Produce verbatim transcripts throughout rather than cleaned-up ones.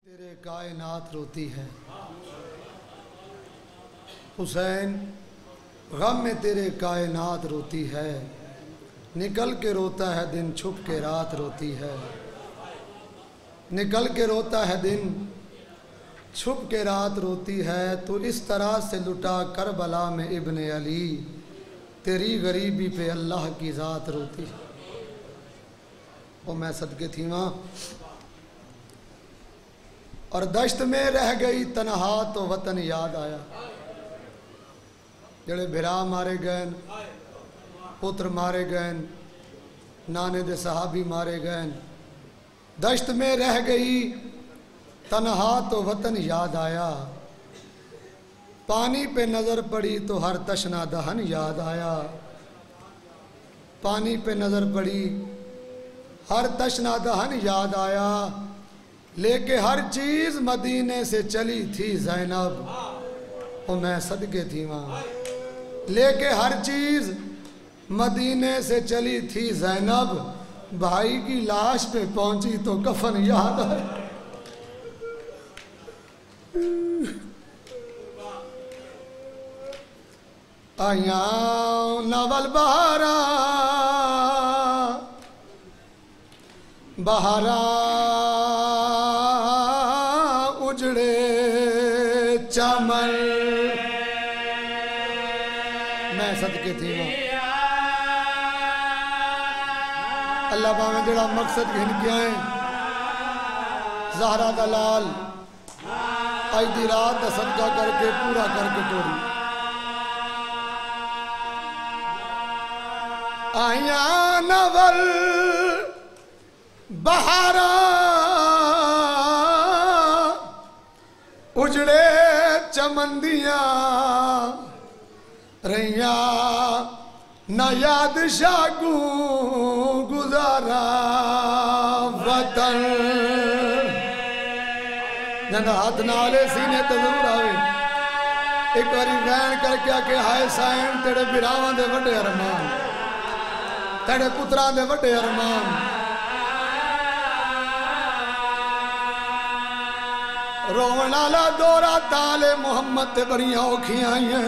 تیرے کائنات روتی ہے حسین، غم میں تیرے کائنات روتی ہے، نکل کے روتا ہے دن چھپ کے رات روتی ہے، نکل کے روتا ہے دن چھپ کے رات روتی ہے، تو اس طرح سے لٹا کربلا میں ابن علی، تیری غریبی پہ اللہ کی ذات روتی ہے۔ وہ میں صدقے تھی ماں اور دشت میں رہ گئی تنہا تو وطن یاد آیا، جڑے بھرا مارے گئے، پتر مارے گئے، نانے دے صحابی مارے گئے، دشت میں رہ گئی تنہا تو وطن یاد آیا، پانی پہ نظر پڑی تو ہر تشنا دہن یاد آیا، پانی پہ نظر پڑی ہر تشنا دہن یاد آیا، لے کے ہر چیز مدینے سے چلی تھی زینب، وہ میں صدقے تھی ماں، لے کے ہر چیز مدینے سے چلی تھی زینب، بھائی کی لاش پہ پہنچی تو کفن یاد آیا۔ آیاں ناول بہارا بہارا اجڑے چمن، میں صدقے تھی وہ اللہ باہمیں جڑا مقصد گھن کے آئیں، زہرہ دلال آئی دی رات دا صدقہ کر کے پورا کر کے توڑی۔ آیاں نول بہارا اجڑے چمندیاں رہیاں، نہ یاد شاگوں گزارا وطن، جنہ ہاتھ نالے سینے تضور آوے، ایک باری وین کر کے آکے ہائے سائن تیرے براوان دے وڈے ارمان، تیرے پتران دے وڈے ارمان، رونا لا دورا تالے محمد تے بڑیاں اوکھیاں آئیں،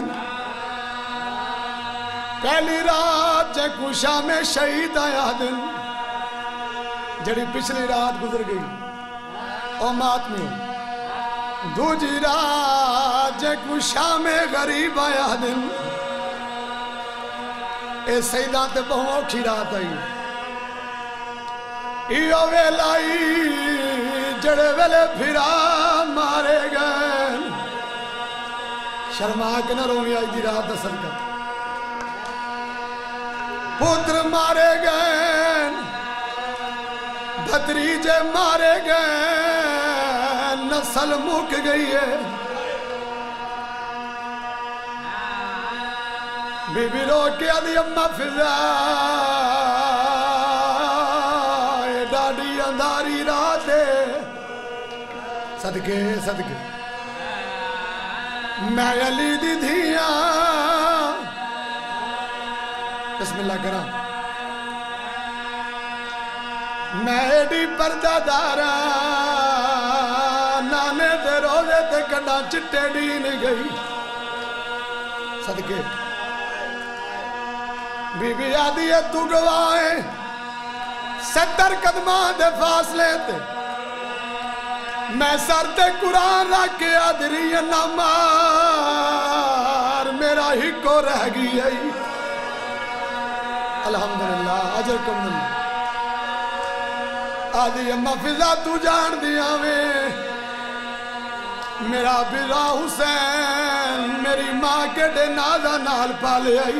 پہلی رات جے کشا میں شہید آیا دن، جڑی پچھلی رات گزر گئی او مات میں، دوجی رات جے کشا میں غریب آیا دن، اے سیدان تے بہوں اوکھی رات آئی، ایو ویلائی جڑے ویلے پھرا مارے گئے، شرما کے نہ رونی آئی دی رات دسل کر، پتر مارے گئے، بھتریجے مارے گئے، نسل مک گئی ہے، بی بی رو کے آدھی اممہ فضا، ڈاڈی انداری راتے، صدقے صدقے میں علی دی دھیاں، بسم اللہ کرا، میں ایڈی پردہ دارا، نانے دے روزے تے کڈا چٹے ڈین گئی، صدقے بی بی آدھی ہے تو گوائیں، ستر قدمہ دے فاصلے تے، میں سر تے قرآن رکھ کے آدری نہ مار، میرا ہی کو رہ گئی ہے، الحمدللہ عجر کم دلہ، آدھی اممہ فضا تو جان دیا میں، میرا برا حسین میری ماں کے ڈے نازہ نال پالے آئی،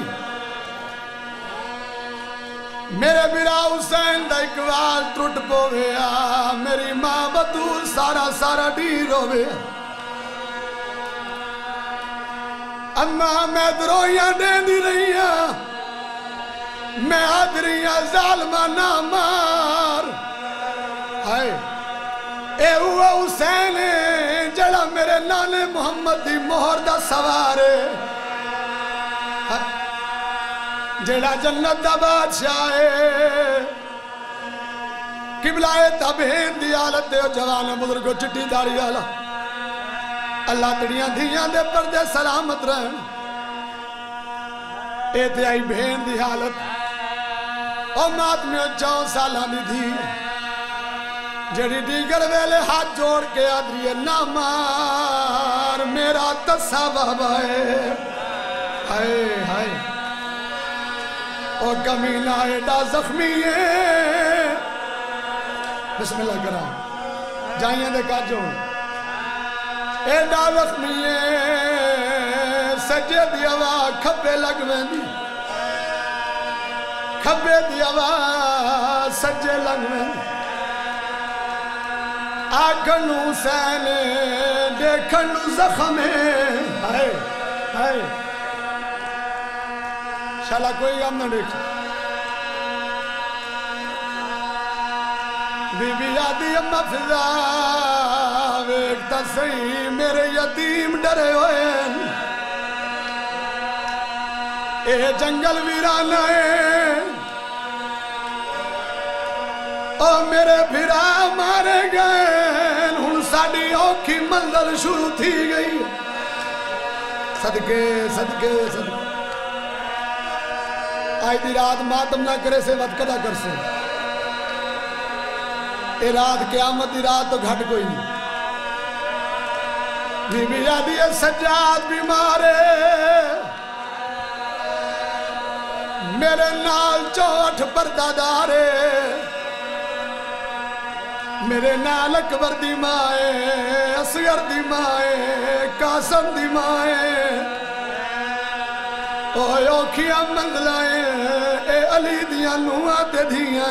میرے برا حسین دا اقوال ٹوٹ پویا، میری ماں بطول سارا سارا ڈیر ہویا، اماں میں درویاں دین دی رہیاں، میں آدریاں ظالمہ نہ مار، ہائے اے ہوا حسین جڑا میرے نانے محمد دی مہر دا سوارے، جڑا جنت دا بادشاہ ہے، قبلہ تبہین دی حالت دے جوان بزرگو چٹی داڑی والا اللہ تڑیاں دھیاں دے پردے سلامت رہن اے تے آئی بہن دی حالت او مات میں چاؤں سالان دی دھی جڑی دیگر ویلے ہاتھ جوڑ کے آدری نہ مار میرا تسا بابا ہے ہائے ہائے او کمینہ ایڈا زخمی ہے بسم اللہ کرا جائیں دے کا جو ایڈا زخمی ہے سجے دی آواز کھبے لگ میں دی کھبے دی آواز سجے لگ میں دی آگنو سینے دیکھنو زخمے ہائے ہائے شالا کوئی غم نہ دیکھ بی بی یادی اممہ فضا ویکتا صحیح میرے یتیم ڈرے ہوئے اے جنگل ویرانہ ہے او میرے بھرا مارے گئے ہن ساڑی اوکھی منزل شروع تھی گئی صدقے صدقے صدقے آئی دی رات ماتم نہ کرے سے وقت کدا کر سے اے رات قیامت دی رات تو گھٹ کوئی نہیں بی بی یادی سجاد بیمارے میرے نال چوٹ پردہ دارے میرے نال اکبر دی مائے اصغر دی مائے قاسم دی مائے اوہ اوکھیاں منگلائیں اے علی دیاں نوہاں تے دھیاں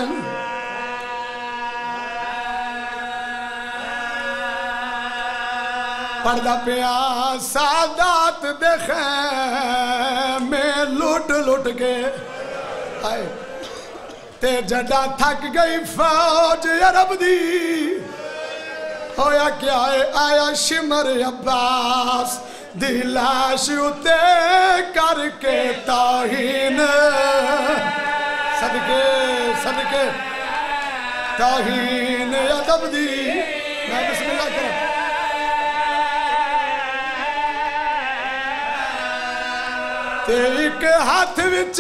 پردہ پیا سادات دیکھیں میں لوٹ لوٹ کے آئے تے جڑا تھک گئی فوج عرب دی ہویا کیا ہے آیا شمر عباس دلاش اتے کر کے توہین صدقے صدقے توہین عدب دی میں بسم اللہ کروں تے ایک ہاتھ وچ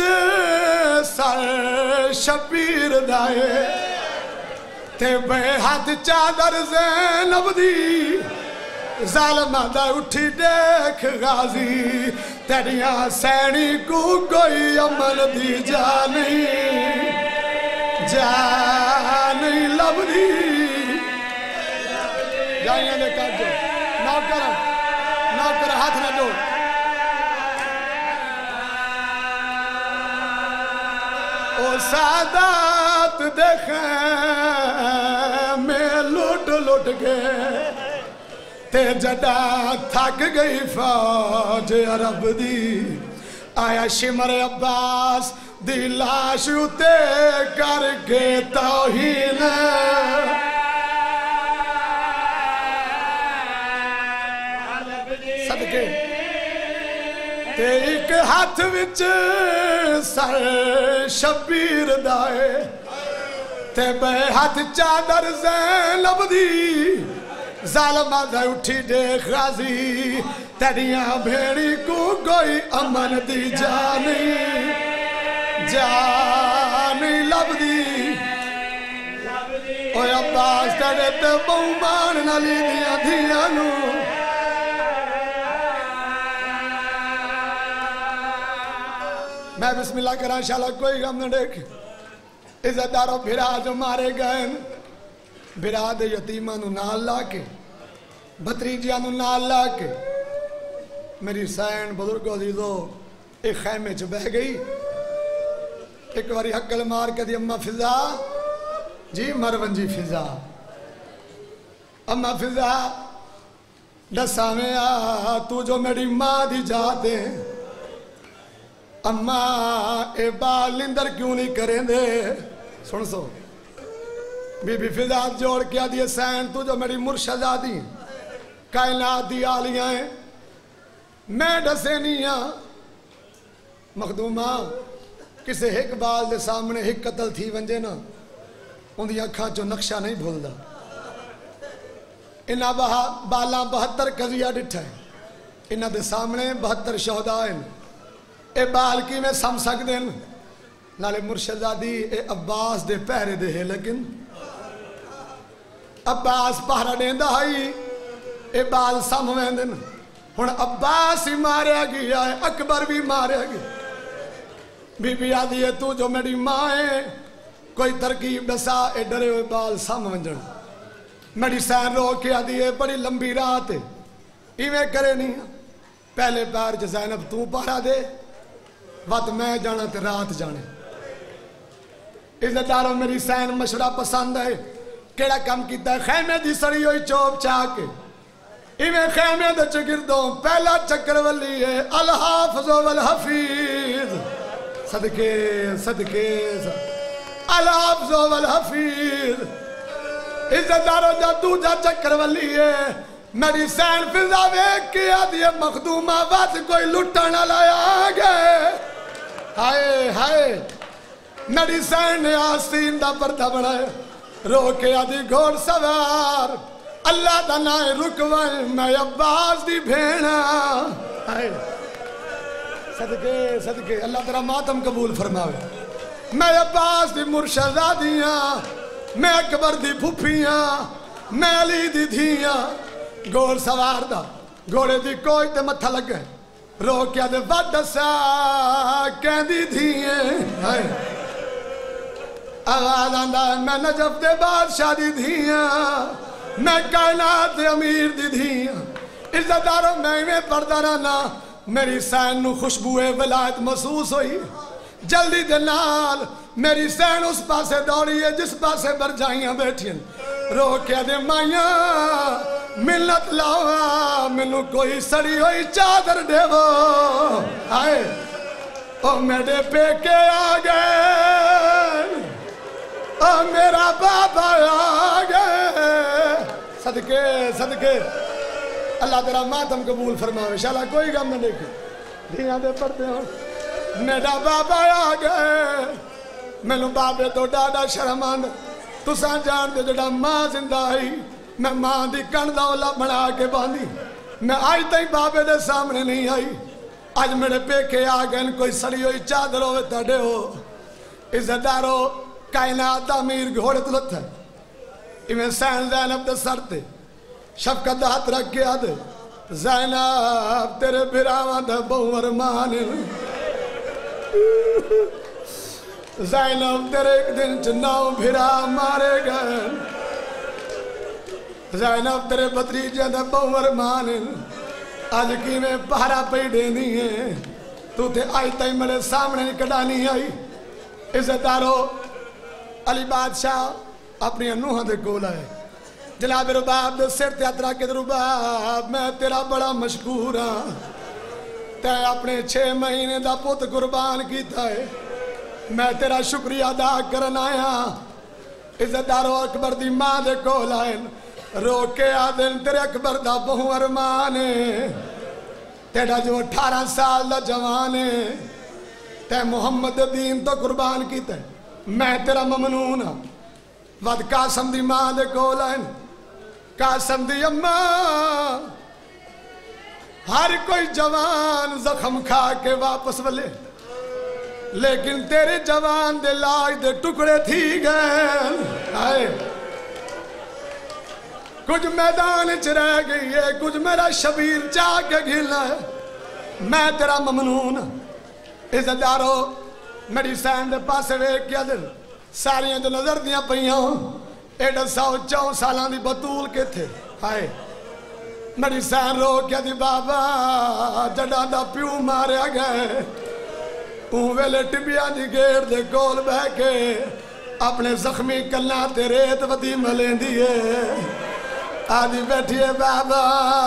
سر شبیر دائے تے بے ہاتھ چادر زینب دی ظالمہ دا اٹھی دیکھ غازی تیریاں سینی کو کوئی امن دی جانی جانی لب دی جائیں لے کر جو نوکر نوکر ہاتھ نہ جو او سادات دیکھیں میں لوٹ لوٹ گئے تے جڑا تھک گئی فوج عرب دی آیا شمر عباس دی لاش اتے کر کے توہین صدقے تے ایک ہاتھ وچ سر شبیر دائے تے بے ہاتھ چادر زینب دی ظالمہ دا اٹھی دیکھ غازی تیریاں بھیڑی کو کوئی امن دی جانی جانی لب دی اوہ عباس تیرے تے بہمان نلی دیاں دیاں نو میں بسم اللہ کرا انشاءاللہ کوئی غم نہ دیکھ عزت دارو بھرا جو مارے گئے بھرا دے یتیمہ نو نال لا کے بھتریجیاں نو نال لا کے میری سین بزرگ عزیزو ایک خیمے چ بہ گئی ایک واری حقل مار کے دی اممہ فضا جی مرون جی فضا اممہ فضا دسا میں آ تو جو میری ماں دی جاتے اماں اے بال اندر کیوں نہیں کریں دے سن سو بی بی فضا جوڑ کیا دیئے سین تو جو میری مرشدہ دی کائنات دی آلیاں ہیں میں ڈسے نہیں ہاں مخدومہ کسے ہک بال دے سامنے ہک قتل تھی ونجے نا ان دی اکھاں چو نقشہ نہیں بھولدا انہاں بالاں بہتر قضیہ ڈٹھا ہے انہاں دے سامنے بہتر شہداء ہیں اے بال کی میں سم سکتے ہیں نالے مرشدادی اے عباس دے پہرے دے ہے لیکن عباس پہرہ دیندہ ہائی اے بال سم ویندن ہن عباس ہی ماریا گیا ہے اکبر بھی ماریا گیا بی بی آدھی ہے تو جو میری ماں ہے کوئی ترکیب ڈسا اے ڈرے ہوئے بال سم ونجن میری سین رو کے آدھی ہے بڑی لمبی رات ہے ایویں کرے نہیں پہلے پیر جو زینب تو پارا دے وقت میں جانا تے رات جانے عزت داروں میری سین مشورہ پسند ہے کیڑا کم کیتا ہے خیمے دی سڑی ہوئی چوب چاکے ایویں خیمے دے چگردوں پہلا چکر ولی ہے الحافظ والحفیظ صدقے صدقے الحافظ والحفیظ عزت داروں جا تو جا چکر ولی ہے میری سین فضا ویک کے آدھی مخدومہ بات کوئی لٹانا لایا گئے ہائے ہائے میری سین نے آستین دا پردہ بڑھائے رو کے آدھی گھوڑ سوار اللہ دا نائے رکوائے میں عباس دی بھینا ہائے صدقے صدقے اللہ تیرا ماتم قبول فرماوے میں عباس دی مرشدادیاں میں اکبر دی پھپھیاں میں علی دی دھیاں گھوڑ سوار دا گھوڑے دی کوئی تے متھا لگ گئے رو کیا دے وڈ سا کہندی دھییں آواز آندہ ہے میں نجف دے بادشاہ دی دھیاں میں کائنات دے امیر دی دھیاں عزت داروں میں میں پردہ رہنا میری سین نو خوشبوئے ولایت محسوس ہوئی جلدی دے نال میری سین اس پاسے دوڑی ہے جس پاسے برجائیاں بیٹھی ہیں رو کے دے مائیاں ملت لاؤا منو کوئی سڑی ہوئی چادر دے وہ آئے او میرے پیکے آگئے او میرا بابا آگئے صدقے صدقے اللہ تیرا ماتم قبول فرماوے شاءاللہ کوئی غم نہ دیکھے دھیاں دے پڑھتے ہوں میرا بابا آگئے مینو بابے تو ڈاڈا شرمان تو ساں جان دے جڑا ماں زندہ ہی میں ماں دی کن دولا بنا کے باندھی میں آئی تھی بابے دے سامنے نہیں آئی آج میرے پیکے آگئے کوئی سڑی ہوئی چادر ہوئے تڑے ہو عزت دارو کائنات امیر گھوڑے تلت ہے ایمیں سین زینب دے سر تے شفقت ہاتھ رکھ کے آدھے زینب تیرے بھراوان دے بہور مانے زینب تیرے ایک دن چناؤ بھرا مارے گئے زینب تیرے بطریجہ دے بہور مانے آج کی میں پہرا پہی دینی ہے تو تے آئی تائی میرے سامنے نکڑانی آئی عزت دارو علی بادشاہ اپنی انوہاں دے گولا ہے جناب رباب دے سر تیاترہ کے رباب میں تیرا بڑا مشکور ہاں تے اپنے چھ مہینے دا پوت قربان کیتا ہے میں تیرا شکریہ ادا کرنا آیا عزت دارو اکبر دی ماں دے گولا ہے رو کے آدھن تیرے اکبر دا بہو ارمانے تیرا جو اٹھارہ سال دا جوانے تے محمد دین تو قربان کیتا ہے میں تیرا ممنون ہوں ود قاسم دی ماں دے گولائن قاسم دی اماں ہر کوئی جوان زخم کھا کے واپس ولے لیکن تیرے جوان دے لاج دے ٹکڑے تھی گئے آئے کچھ میدان چ رہ گئی ہے کچھ میرا شبیر چاہ کے گھلنا ہے میں تیرا ممنون عزت دارو میری سین دے پاسے ویک کیا دل ساریاں جو نظر دیاں پہیاں ایڈا ساو چاؤں سالان دی بطول کے تھے آئے میری سین رو کیا دی بابا جڑا دا پیو مارے گئے اون ویلے ٹبیاں دی گیر دے گول بہ کے اپنے زخمی کلنا تے ریت ودی ملیں دیئے آدھی بیٹھئے بابا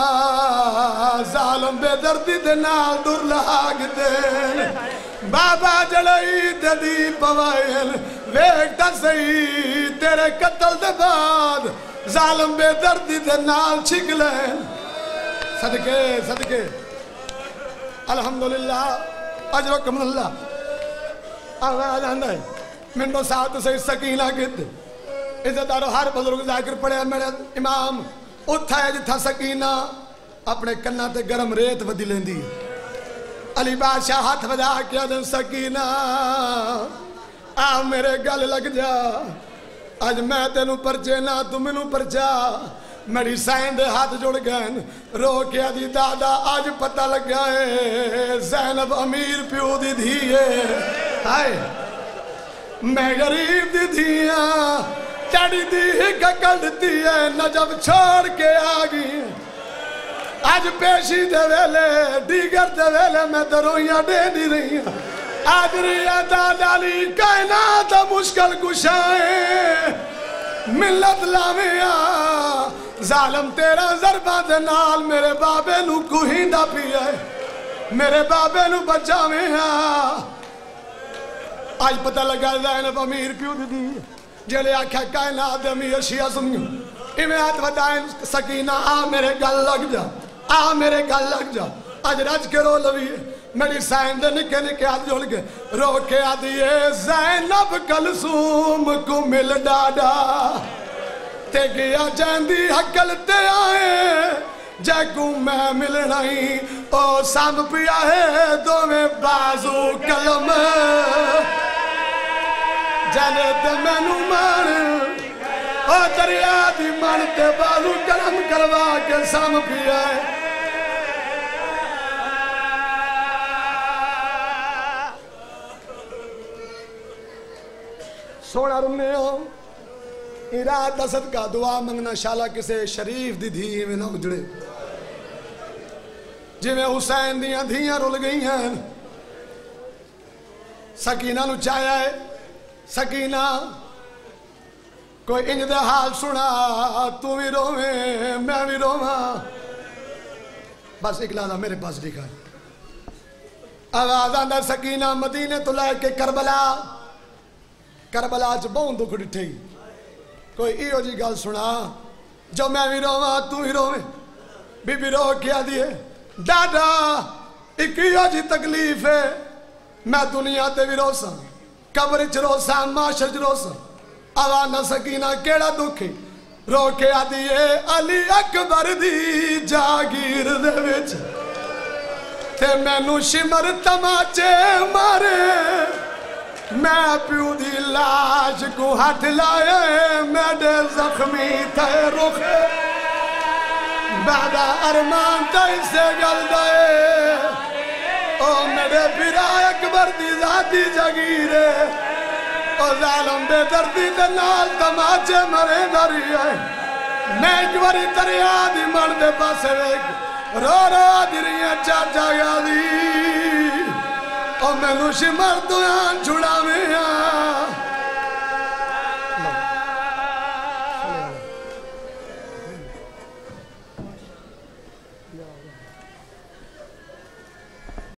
ظالم بے دردی دے نال دور لاغ دے بابا جڑائی دے دی پوائل ویکتا سہی تیرے قتل دے بعد ظالم بے دردی دے نال چھک لین صدقے صدقے الحمدللہ اجرکم اللہ آواز آندہ ہے منڈو ساتھ سے سکینہ کہتے इज्जतदारो हर बुजुर्ग जाकर पढ़िया मेरे इमाम उत्था है जिथा सकीना अपने कन्ना ते गरम रेत वधी लेंदी अली बादशाह हाथ बजा के आदन सकीना आ मेरे गल लग जा आज मैं तेनू परचे ना तू मैनू परचा मेरी सैन दे हाथ जुड़ गए रो के आदि दादा आज पता लगा है ज़ैनब अमीर प्यो दी धी है हाय मैं गरीब दी धिया चढ़ी दी ककड़ती है नजब छोड़ के आ गई आज पेशी दे वेले दीगर दे वेले मैं दरोइयां दे दी रही आज रिया दादाली कायनात मुश्किल कुशाए मिलत लाविया जालम तेरा जरबा दे नाल मेरे बाबे नू कुहिंदा पिया मेरे बाबे नू बचाविया आज पता लगा ज़ैनब अमीर प्यो दी जेले आख्या कायनात अमीर शिया सुनियो इवें हाथ बताए सकीना आ मेरे गल लग जा आ मेरे गल लग जा आज रज के रो लवी मेरी सैन दे निके निके हाथ जुड़ के रो के आदि ज़ैनब कलसूम को मिल डाडा ते गया जांदी हकल ते आए जैकू मैं मिलना ही ओ साम पिया है दोवें बाजू कलम जाने ते मैनू मान ओ दरिया दी मन ते बाजू कलम करवा के साम पिया है सोना रुने हो इराद दा सदका दुआ मंगना शाला किसे शरीफ दी धी में ना उजड़े जिवें हुसैन दियां धियां रुल गई हैं सकीना नु चाया है सकीना कोई इंज दे हाल सुना तू भी रोवे मैं भी रोवा बस इकला मेरे पास लिखा है आवाज आंदा सकीना मदीने तो लैके करबला करबला च बहुत दुख डिठे कोई इहो जी गल सुना जो मैं भी रोवा तू ही रोवे बीबी रो के आदि है दादा एक इहो जी तकलीफ है मैं दुनिया ते भी रोसा कब्र च रोसा माशर च रोसा आवा न सकीना केड़ा दुख है रो के आदि है अली अकबर दी जागीर दे विच ते मैनू शिमर तमाचे मारे मैं प्यू दी लाश को हाथ लाए मेरे जख्मी थे रुख बादा अरमान तैसे गल दे ओ मेरे पिरा अकबर दी जाती जगीर ओ जालम बेदर्दी दे नाल तमाचे मरे दरी है मैं एक बारी दरिया दी मन दे पासे वेख रो रो दिरियां चाचा गया दी ओ मैनू शिमर दुआन छुड़ावे